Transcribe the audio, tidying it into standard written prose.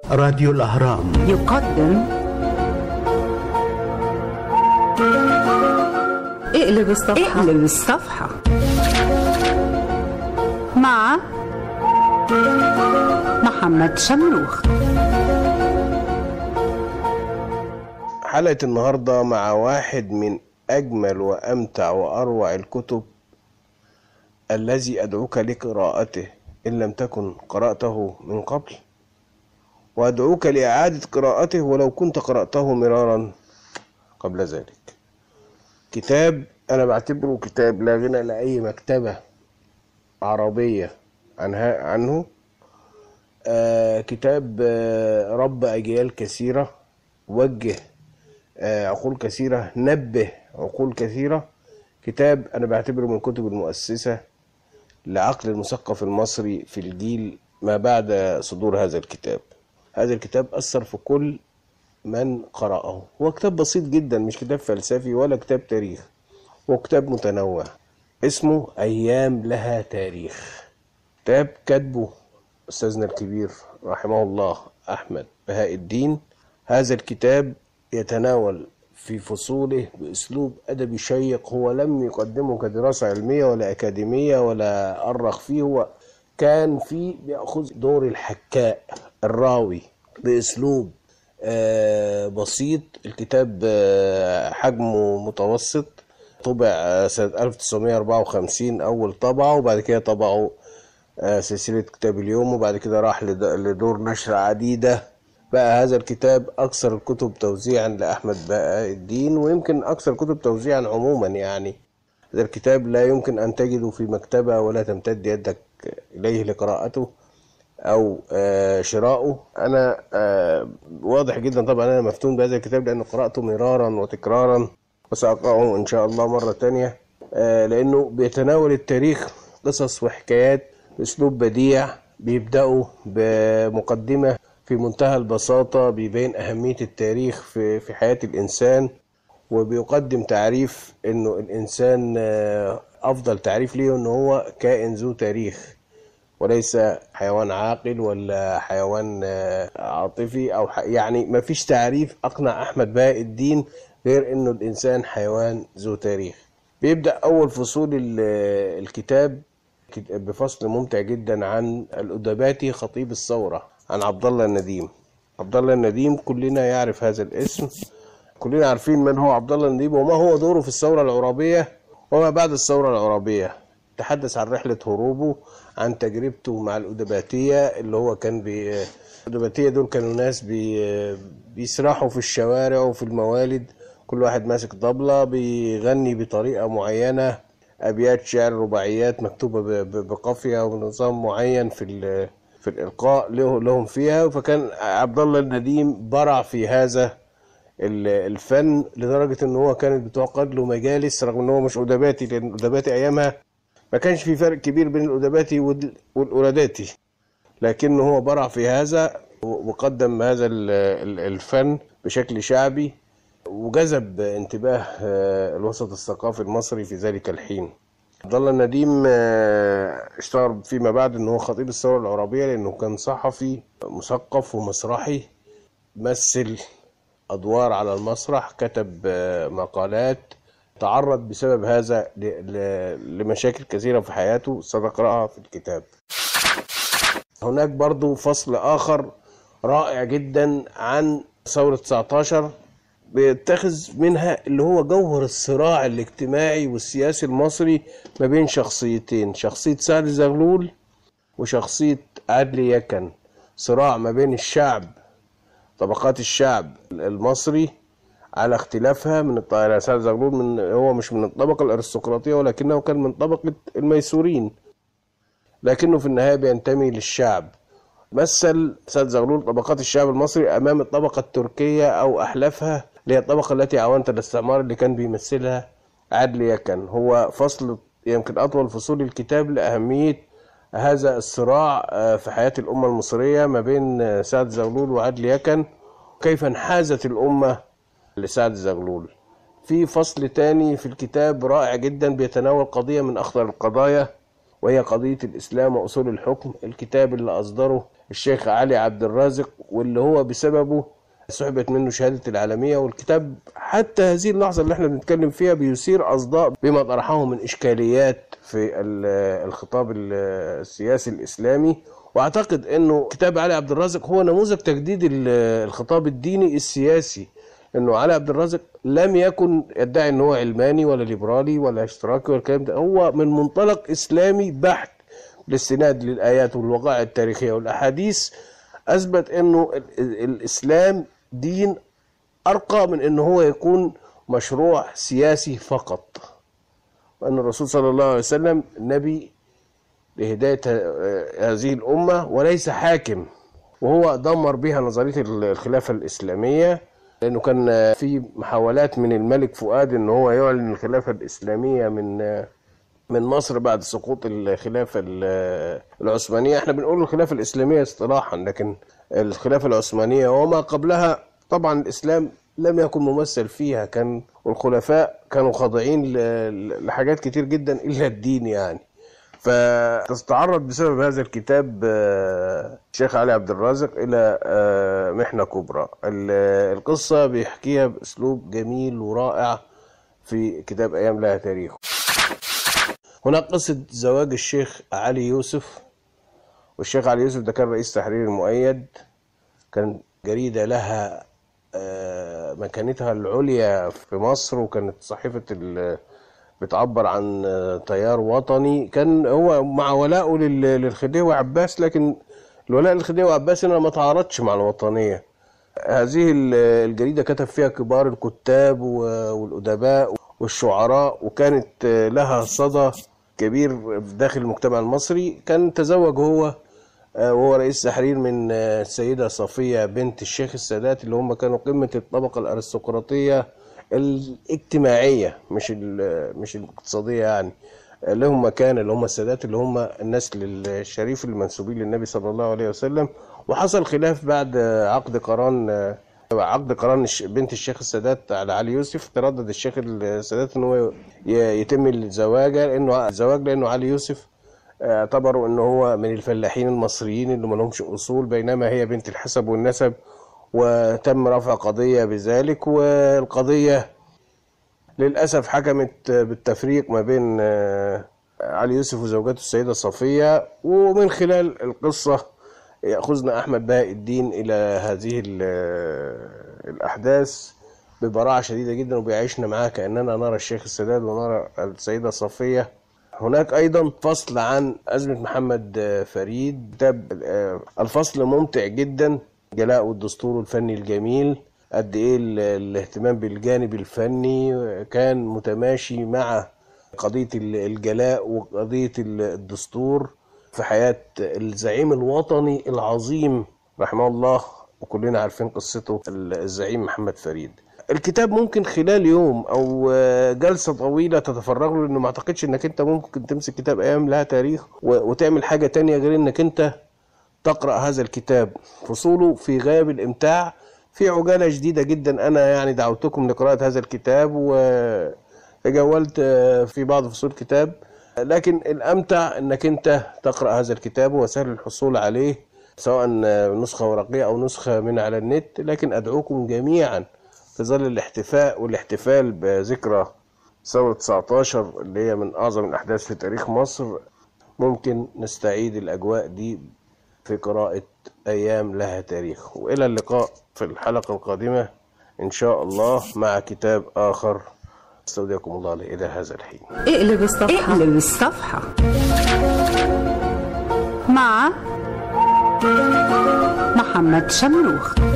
راديو الأهرام يقدم اقلب الصفحة مع محمد شمروخ. حلقة النهاردة مع واحد من أجمل وأمتع وأروع الكتب الذي أدعوك لقراءته إن لم تكن قرأته من قبل، وأدعوك لإعادة قراءته ولو كنت قرأته مرارا قبل ذلك. كتاب أنا بعتبره كتاب لا غنى لأي مكتبة عربية عنه. كتاب رب أجيال كثيرة، وجه عقول كثيرة، نبه عقول كثيرة. كتاب أنا بعتبره من كتب المؤسسة لعقل المثقف المصري في الجيل ما بعد صدور هذا الكتاب. هذا الكتاب أثر في كل من قرأه. هو كتاب بسيط جدا، مش كتاب فلسفي ولا كتاب تاريخ، هو كتاب متنوع اسمه أيام لها تاريخ. كتاب كاتبه أستاذنا الكبير رحمه الله أحمد بهاء الدين. هذا الكتاب يتناول في فصوله بأسلوب أدبي شيق، هو لم يقدمه كدراسة علمية ولا أكاديمية ولا أرخ فيه، هو كان فيه بيأخذ دور الحكاء الراوي بأسلوب بسيط. الكتاب حجمه متوسط، طبع سنة 1954 أول طبعه، وبعد كده طبعه سلسلة كتاب اليوم، وبعد كده راح لدور نشر عديدة. بقى هذا الكتاب أكثر الكتب توزيعا لأحمد بهاء الدين، ويمكن أكثر الكتب توزيعا عموما. يعني هذا الكتاب لا يمكن أن تجده في مكتبة ولا تمتد يدك إليه لقراءته أو شراؤه. أنا واضح جدا طبعا أنا مفتون بهذا الكتاب لأنه قرأته مرارا وتكرارا، وسأقرأه إن شاء الله مرة تانية، لأنه بيتناول التاريخ قصص وحكايات بأسلوب بديع. بيبدأوا بمقدمة في منتهى البساطة بيبين أهمية التاريخ في حياة الإنسان، وبيقدم تعريف إنه الإنسان أفضل تعريف ليه إنه هو كائن ذو تاريخ، وليس حيوان عاقل ولا حيوان عاطفي أو يعني ما فيش تعريف أقنع أحمد بهاء الدين غير إنه الإنسان حيوان ذو تاريخ. بيبدأ أول فصول الكتاب بفصل ممتع جدا عن الأدباتي خطيب الثورة، عن عبد الله النديم. عبد الله النديم كلنا يعرف هذا الاسم، كلنا عارفين من هو عبد الله النديم وما هو دوره في الثورة العرابية وما بعد الثورة العرابية. تحدث عن رحلة هروبه، عن تجربته مع الأدباتية اللي هو كان الأدباتية دول كانوا ناس بيسرحوا في الشوارع وفي الموالد، كل واحد ماسك طبلة بيغني بطريقة معينة، أبيات شعر رباعيات مكتوبة بقافية ونظام معين في الإلقاء لهم فيها. فكان عبد الله النديم برع في هذا الفن لدرجة إن هو كانت بتعقد له مجالس، رغم إن هو مش أدباتي، لأن الأدباتي أيامها ما كانش في فرق كبير بين الأدباتي والأولاداتي، لكنه هو برع في هذا وقدم هذا الفن بشكل شعبي، وجذب انتباه الوسط الثقافي المصري في ذلك الحين. عبد الله النديم اشتهر فيما بعد انه هو خطيب الثوره العرابيه لانه كان صحفي مثقف ومسرحي، مثل ادوار على المسرح، كتب مقالات، تعرض بسبب هذا لمشاكل كثيره في حياته سنقراها في الكتاب. هناك برضو فصل اخر رائع جدا عن ثوره 19 بيتخذ منها اللي هو جوهر الصراع الاجتماعي والسياسي المصري ما بين شخصيتين، شخصية سعد زغلول وشخصية عدلي يكن. صراع ما بين الشعب، طبقات الشعب المصري على اختلافها من الطائرة. سعد زغلول هو مش من الطبقة الأرستقراطية ولكنه كان من طبقة الميسورين، لكنه في النهاية بينتمي للشعب. مثل سعد زغلول طبقات الشعب المصري أمام الطبقة التركية أو أحلافها اللي هي الطبقة التي عاونت الاستعمار اللي كان بيمثلها عدلي يكن. هو فصل يمكن أطول فصول الكتاب لأهمية هذا الصراع في حياة الأمة المصرية ما بين سعد زغلول وعدلي يكن، كيف انحازت الأمة لسعد زغلول. في فصل تاني في الكتاب رائع جدا بيتناول قضية من أخطر القضايا وهي قضية الإسلام وأصول الحكم، الكتاب اللي أصدره الشيخ علي عبد الرازق، واللي هو بسببه سحبت منه شهادة العالمية. والكتاب حتى هذه اللحظة اللي احنا بنتكلم فيها بيثير أصداء بما طرحه من إشكاليات في الخطاب السياسي الإسلامي. واعتقد انه كتاب علي عبد الرازق هو نموذج تجديد الخطاب الديني السياسي، انه علي عبد الرازق لم يكن يدعي ان هو علماني ولا ليبرالي ولا اشتراكي ولا الكلام ده، هو من منطلق اسلامي بحت بالاستناد للايات والوقائع التاريخيه والاحاديث اثبت انه الاسلام دين ارقى من انه هو يكون مشروع سياسي فقط، وان الرسول صلى الله عليه وسلم نبي لهداية هذه الأمة وليس حاكم. وهو دمر بها نظرية الخلافة الإسلامية، لأنه كان في محاولات من الملك فؤاد أنه هو يعلن الخلافة الإسلامية من مصر بعد سقوط الخلافة العثمانية. احنا بنقول الخلافة الإسلامية اصطلاحا، لكن الخلافة العثمانية وما قبلها طبعا الإسلام لم يكن ممثل فيها، كان والخلفاء كانوا خاضعين لحاجات كتير جدا إلا الدين يعني. فتتعرض بسبب هذا الكتاب الشيخ علي عبد الرازق إلى محنة كبرى. القصة بيحكيها بأسلوب جميل ورائع في كتاب أيام لها تاريخ. هناك قصة زواج الشيخ علي يوسف، والشيخ علي يوسف ده كان رئيس تحرير المؤيد، كان جريدة لها مكانتها العليا في مصر، وكانت صحيفة بتعبر عن تيار وطني. كان هو مع ولائه للخديوي عباس، لكن الولاء للخديوي عباس هنا ما تعارضش مع الوطنية. هذه الجريدة كتب فيها كبار الكتاب والأدباء والشعراء، وكانت لها صدى كبير داخل المجتمع المصري. كان تزوج هو وهو رئيس تحرير من السيدة صفية بنت الشيخ السادات، اللي هم كانوا قمة الطبقة الأرستقراطية الاجتماعية مش الاقتصادية يعني، لهم مكانة، اللي هم السادات، اللي هم النسل الشريف المنسوبين للنبي صلى الله عليه وسلم. وحصل خلاف بعد عقد قران بنت الشيخ السادات على علي يوسف. تردد الشيخ السادات ان هو يتم الزواج لانه علي يوسف اعتبروا انه هو من الفلاحين المصريين اللي ما لهمش اصول، بينما هي بنت الحسب والنسب، وتم رفع قضية بذلك. والقضية للأسف حكمت بالتفريق ما بين علي يوسف وزوجته السيدة صفية. ومن خلال القصة يأخذنا أحمد بهاء الدين إلى هذه الأحداث ببراعة شديدة جدا، وبيعيشنا معاها كأننا نرى الشيخ السادات ونرى السيدة صفية. هناك أيضا فصل عن أزمة محمد فريد، كتاب الفصل ممتع جدا، جلاء والدستور الفني الجميل. قد ايه الاهتمام بالجانب الفني كان متماشي مع قضية الجلاء وقضية الدستور في حياة الزعيم الوطني العظيم رحمه الله، وكلنا عارفين قصته، الزعيم محمد فريد. الكتاب ممكن خلال يوم او جلسة طويلة تتفرغ له، لانه ما اعتقدش انك انت ممكن تمسك كتاب ايام لها تاريخ وتعمل حاجة تانية غير انك انت تقرأ هذا الكتاب. فصوله في غاية الإمتاع، في عجالة جديدة جدا. أنا يعني دعوتكم لقراءة هذا الكتاب وتجولت في بعض فصول الكتاب، لكن الأمتع أنك أنت تقرأ هذا الكتاب، وسهل الحصول عليه سواء نسخة ورقية أو نسخة من على النت. لكن أدعوكم جميعا في ظل الاحتفاء والاحتفال بذكرى ثورة 19 اللي هي من أعظم الأحداث في تاريخ مصر، ممكن نستعيد الأجواء دي في قراءة أيام لها تاريخ. وإلى اللقاء في الحلقة القادمة إن شاء الله مع كتاب آخر. استودعكم الله إلى هذا الحين. اقلب الصفحة مع محمد شمروخ.